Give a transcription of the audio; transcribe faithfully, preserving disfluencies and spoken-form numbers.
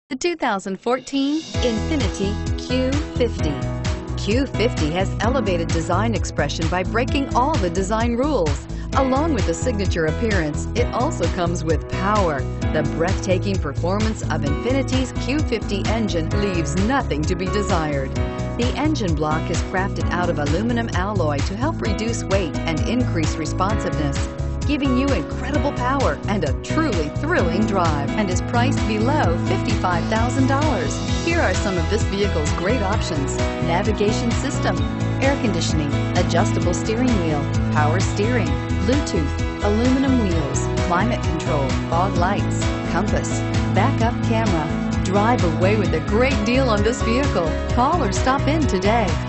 The two thousand fourteen Infiniti Q fifty. Q fifty has elevated design expression by breaking all the design rules. Along with the signature appearance, it also comes with power. The breathtaking performance of Infiniti's Q fifty engine leaves nothing to be desired. The engine block is crafted out of aluminum alloy to help reduce weight and increase responsiveness, giving you incredible power and a truly thrilling drive, and is priced below fifty-five thousand dollars. Here are some of this vehicle's great options: navigation system, air conditioning, adjustable steering wheel, power steering, Bluetooth, aluminum wheels, climate control, fog lights, compass, backup camera. Drive away with a great deal on this vehicle. Call or stop in today.